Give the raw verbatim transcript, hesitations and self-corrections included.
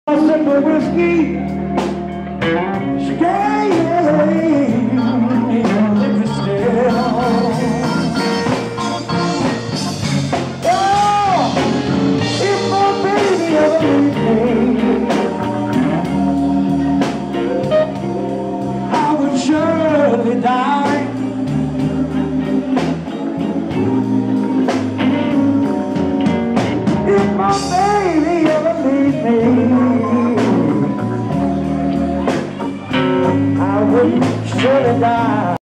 sip of whiskey, scared, liquor still. Oh, if my baby ever leaves me, I would surely die. If my baby ever leaves me, I would surely die.